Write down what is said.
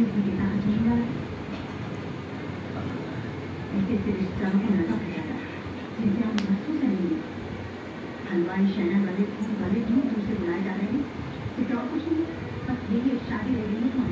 किसी के साथ नहीं डाला ऐसे ऐसे रिश्तेदारों को लगा फैला जिनसे हम महसूस करेंगे। हलवाई शहर वाले दूर दूर से बुलाए जा रहे हैं। कुछ और कुछ नहीं, बस यही एक शादी रह गई है।